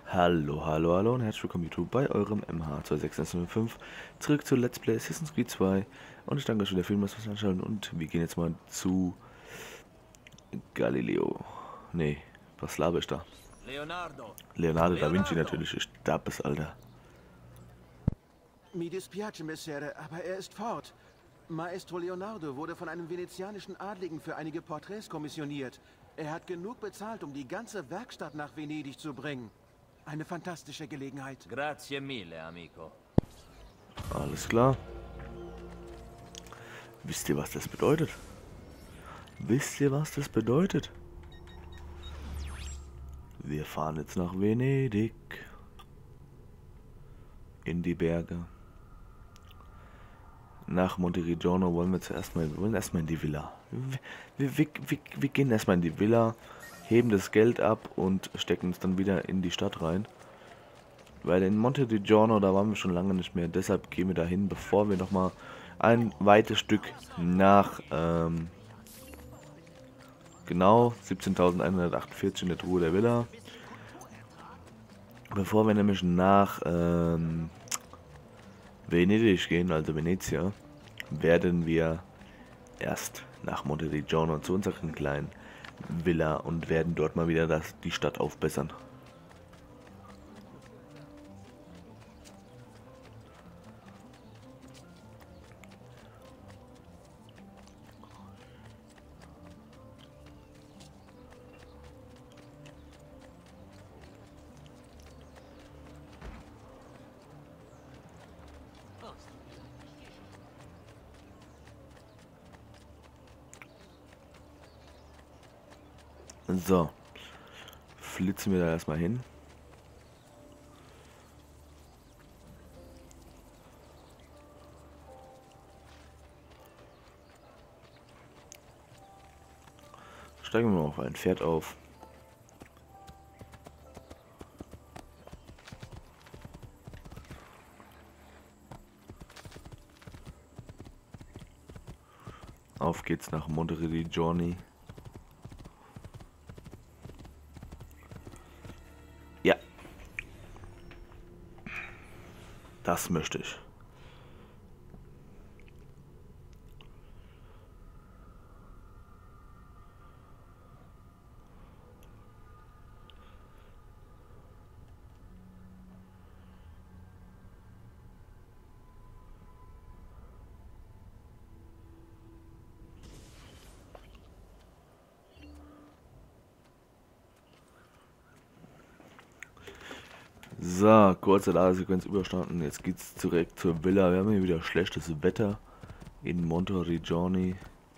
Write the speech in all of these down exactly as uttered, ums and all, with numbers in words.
Hallo, hallo, hallo und herzlich willkommen YouTube bei eurem M H zwei sechs eins null fünf. Zurück zu Let's Play Assassin's Creed zwei. Und ich danke euch wieder vielmals fürs Anschauen. Und wir gehen jetzt mal zu Galileo. Nee, was laber ich da? Leonardo. Leonardo da Vinci Leonardo. natürlich. Ich starb es, Alter. Mi dispiace, Messere, aber er ist fort. Maestro Leonardo wurde von einem venezianischen Adligen für einige Porträts kommissioniert. Er hat genug bezahlt, um die ganze Werkstatt nach Venedig zu bringen. Eine fantastische Gelegenheit. Grazie mille, amico. Alles klar. Wisst ihr, was das bedeutet? Wisst ihr, was das bedeutet? Wir fahren jetzt nach Venedig. In die Berge. Nach Monteriggiano wollen wir zuerst mal, wir wollen erstmal in die Villa. Wir, wir, wir, wir gehen erstmal in die Villa, heben das Geld ab und stecken es dann wieder in die Stadt rein. Weil in Monteriggiano, da waren wir schon lange nicht mehr, deshalb gehen wir dahin, bevor wir nochmal ein weites Stück nach, ähm, genau, siebzehntausendeinhundertachtundvierzig in der Truhe der Villa. Bevor wir nämlich nach, ähm, Venedig gehen, also Venezia, werden wir erst nach Monteriggiano zu unserer kleinen Villa und werden dort mal wieder das, die Stadt aufbessern. So, flitzen wir da erstmal hin. Steigen wir mal auf ein Pferd auf. Auf geht's nach Monteriggiano. Ja. Das möchte ich. So, kurze Ladesequenz überstanden. Jetzt geht's zurück zur Villa. Wir haben hier wieder schlechtes Wetter in Monteriggiano.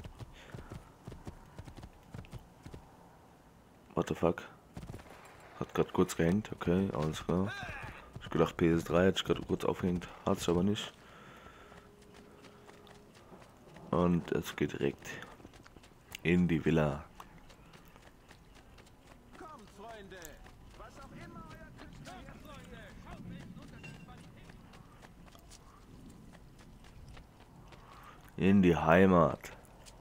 What the fuck? Hat gerade kurz gehängt. Okay, alles klar. Ich gedacht P S drei hätte ich gerade kurz aufgehängt. Hat es aber nicht. Und es geht direkt in die Villa. Kommt, Freunde! Was auch immer euer Künstler... Ja, Freunde! Schaut mir den Unterschied von hinten! In die Heimat.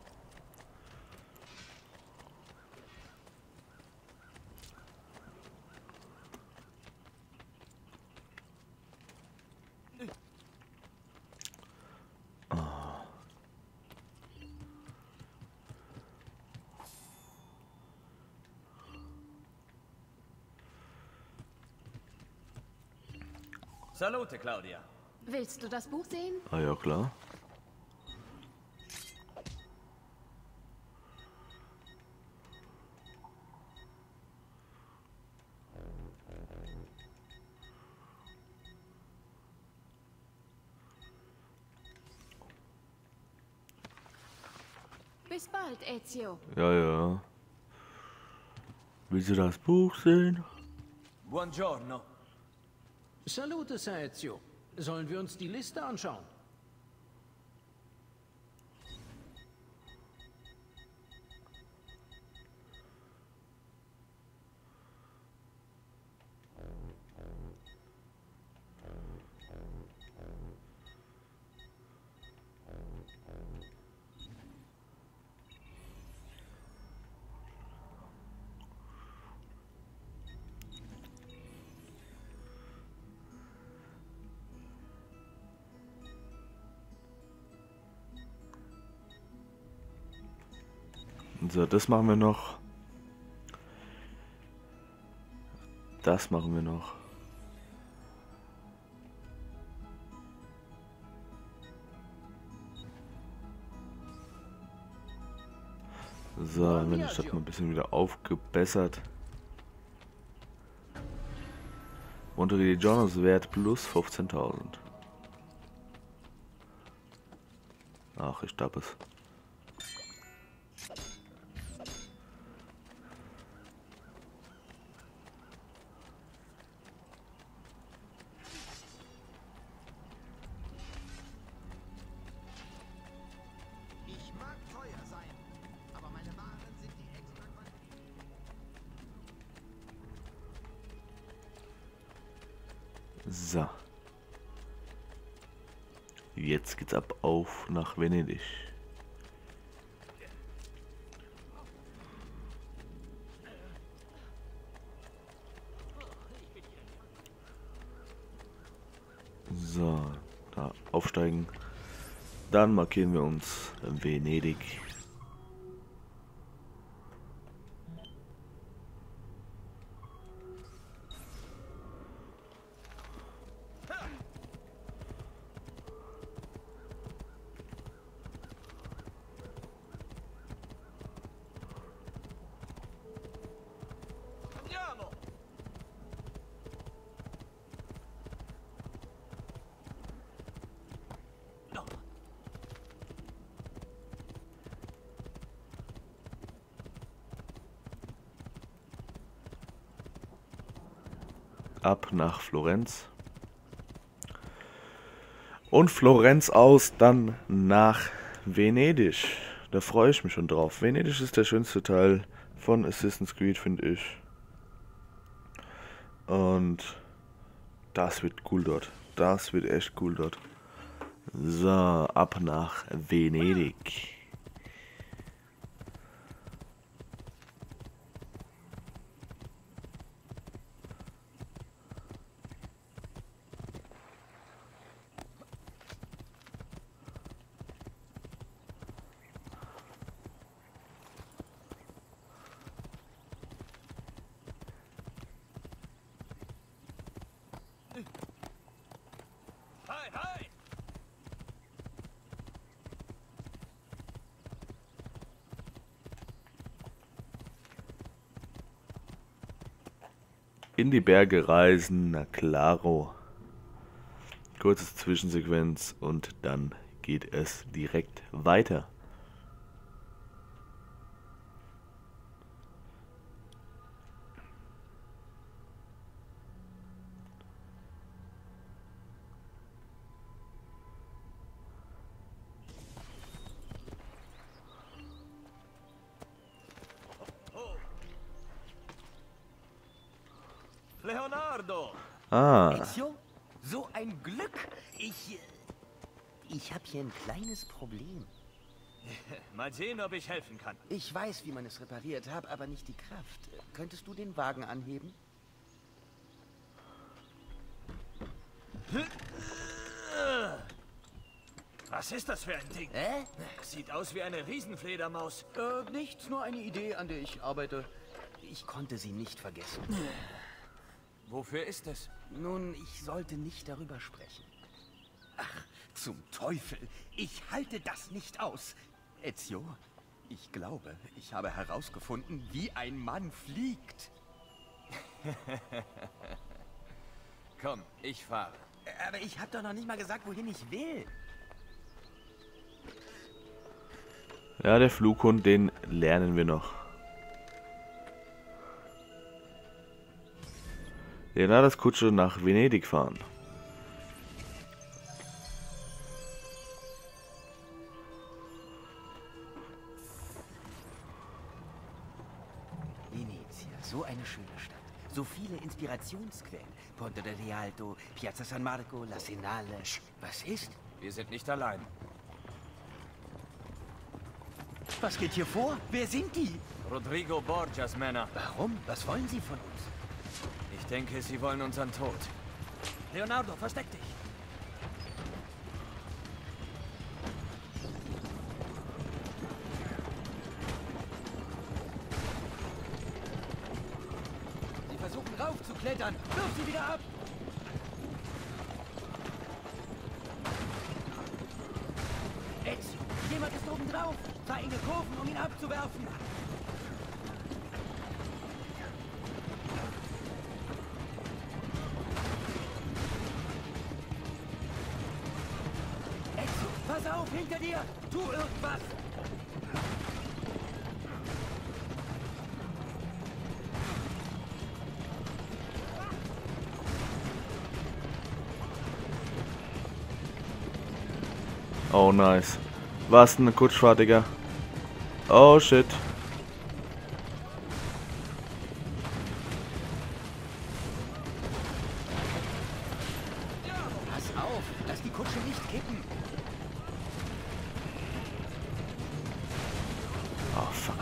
Salute, Claudia. Willst du das Buch sehen? Ah ja, klar. Bis bald, Ezio. Ja, ja. Willst du das Buch sehen? Buongiorno. Salute, Sir Ezio. Sollen wir uns die Liste anschauen? So, das machen wir noch. Das machen wir noch. So, dann wird die Stadt mal ein bisschen wieder aufgebessert. Montevideo Wert plus fünfzehntausend. Ach, ich darf es. Ich mag teuer sein, aber meine Waren sind die extra Qualität. So. Jetzt geht's ab auf nach Venedig. So, da aufsteigen. Dann markieren wir uns Venedig. Andiamo! No. Ab nach Florenz. Und Florenz aus dann nach Venedig. Da freue ich mich schon drauf. Venedig ist der schönste Teil von Assassin's Creed, finde ich. Und das wird cool dort. Das wird echt cool dort. So, ab nach Venedig. Hi, hi! In die Berge reisen, na claro. Kurze Zwischensequenz und dann geht es direkt weiter. Leonardo! Ah, Ezio? So ein Glück! Ich. äh, Ich habe hier ein kleines Problem. Mal sehen, ob ich helfen kann. Ich weiß, wie man es repariert, habe aber nicht die Kraft. Äh, Könntest du den Wagen anheben? Was ist das für ein Ding? Hä? Sieht aus wie eine Riesenfledermaus. Äh, nichts, nur eine Idee, an der ich arbeite. Ich konnte sie nicht vergessen. Wofür ist es? Nun, ich sollte nicht darüber sprechen. Ach, zum Teufel! Ich halte das nicht aus! Ezio, ich glaube, ich habe herausgefunden, wie ein Mann fliegt. Komm, ich fahre. Aber ich habe doch noch nicht mal gesagt, wohin ich will. ja, der Flughund, den lernen wir noch. Leonardos Kutsche nach Venedig fahren. Venezia, so eine schöne Stadt. So viele Inspirationsquellen. Ponte del Rialto, Piazza San Marco, La Senale. Was ist? Wir sind nicht allein. Was geht hier vor? Wer sind die? Rodrigo Borgias Männer. Warum? Was wollen sie von uns? Ich denke, sie wollen unseren Tod. Leonardo, versteck dich! versuchen raufzuklettern. Wirf sie wieder ab! Ezio, jemand ist oben drauf. Fahr enge Kurven, um ihn abzuwerfen. Ezio, pass auf, hinter dir! Tu irgendwas! Oh, nice. Was eine Kutschfahrt, Digga. Oh, shit. Pass auf, lass die Kutsche nicht kippen. Oh, fuck.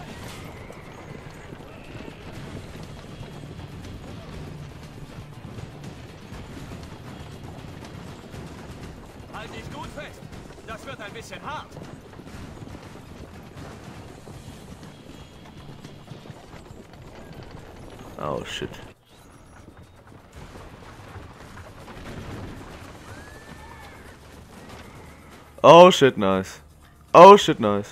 Halt dich gut fest. Das wird ein bisschen hart. Oh, shit. Oh, shit, nice. Oh, shit, nice.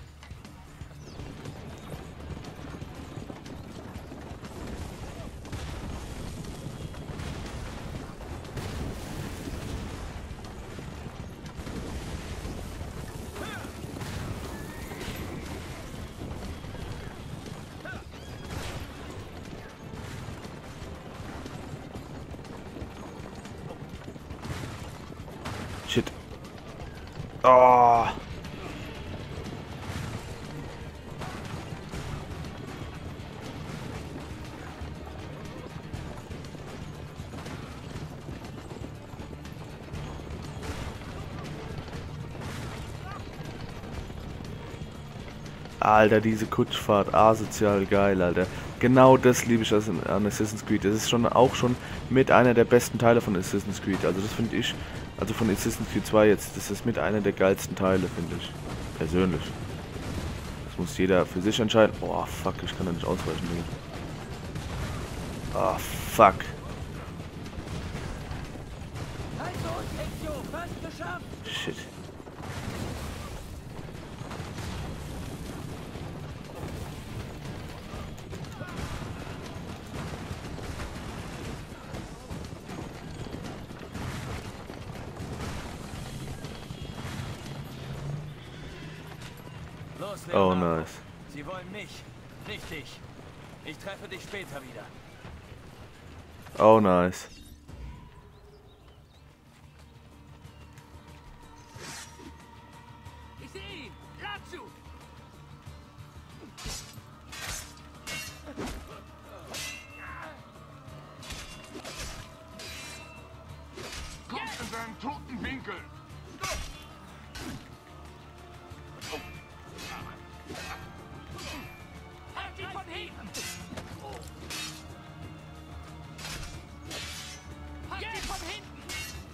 Shit. Oh. Alter, diese Kutschfahrt, asozial geil, Alter. Genau das liebe ich an Assassin's Creed. Das ist schon auch schon mit einer der besten Teile von Assassin's Creed. Also das finde ich, also von Assassin's Creed zwei jetzt, das ist mit einer der geilsten Teile, finde ich. Persönlich. Das muss jeder für sich entscheiden. Oh, fuck, ich kann da nicht ausweichen, Digga. Oh, fuck. Halt los, Ezio, fast geschafft! Shit. Los, Oh, Leonardo. nice. Sie wollen mich, nicht dich. Ich treffe dich später wieder. Oh, nice. Ich sehe ihn! Ratsu! Kommt in seinen toten Winkel. Halt ihn von hinten! Halt ihn von hinten!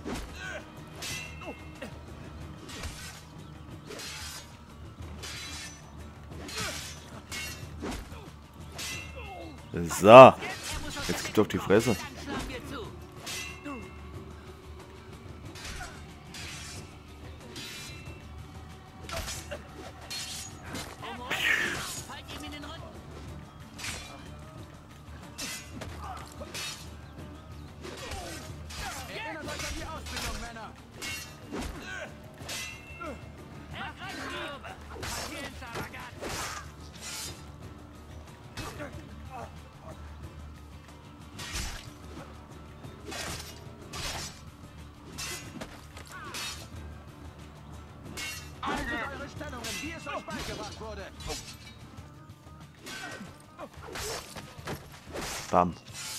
So. Jetzt gibt's auf die Fresse. Dann schlagen wir zu! Halt ihm in den Rücken! Erinnert euch an die Ausbildung, Männer. Ergreift ihn! Pazienza, ragazzi! Haltet eure Stellungen, wie es euch beigebracht wurde. Bam.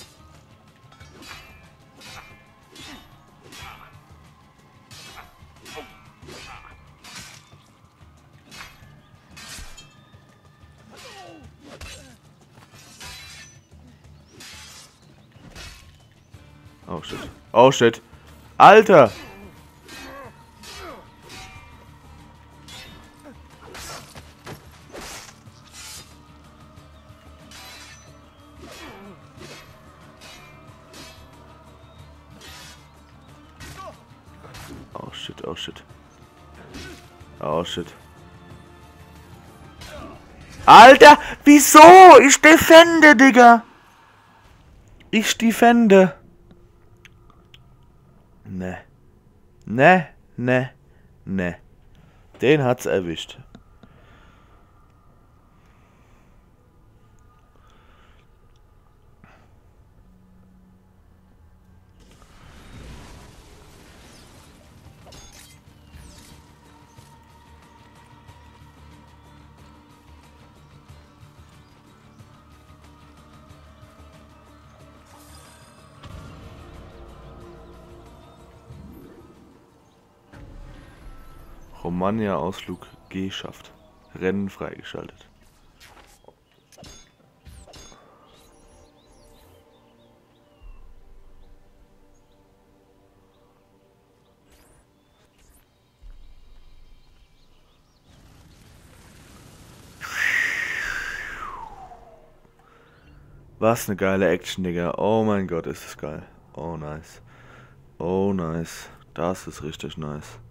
Oh shit. Oh shit. Alter! shit, oh shit. Oh shit. Alter, wieso? Ich defende, Digga. Ich defende. Ne. Ne, ne, ne. Den hat's erwischt. Romagna-Ausflug geschafft. Rennen freigeschaltet. Was eine geile Action, Digga. Oh mein Gott, ist das geil. Oh nice. Oh nice. Das ist richtig nice.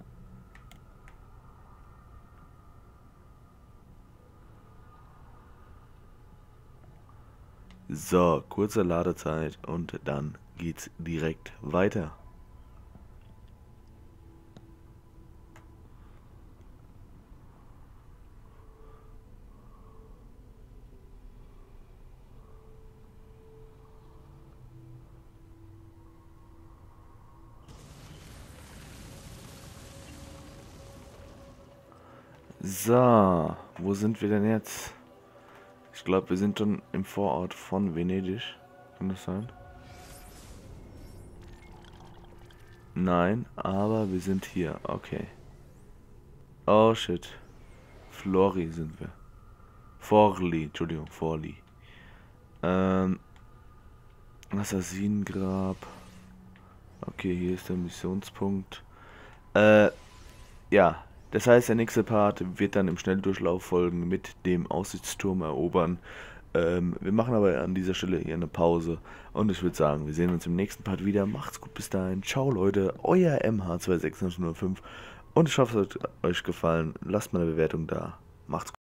So, kurze Ladezeit und dann geht's direkt weiter. So, wo sind wir denn jetzt? Ich glaube, wir sind schon im Vorort von Venedig. Kann das sein? Nein, aber wir sind hier. Okay. Oh shit. Flori sind wir. Forli, Entschuldigung, Forli. Ähm. Assassinengrab. Okay, hier ist der Missionspunkt. Äh, ja. Das heißt, der nächste Part wird dann im Schnelldurchlauf folgen mit dem Aussichtsturm erobern. Ähm, wir machen aber an dieser Stelle hier eine Pause. Und ich würde sagen, wir sehen uns im nächsten Part wieder. Macht's gut bis dahin. Ciao Leute, euer M H zwei sechs null null fünf. Und ich hoffe, es hat euch gefallen. Lasst mal eine Bewertung da. Macht's gut.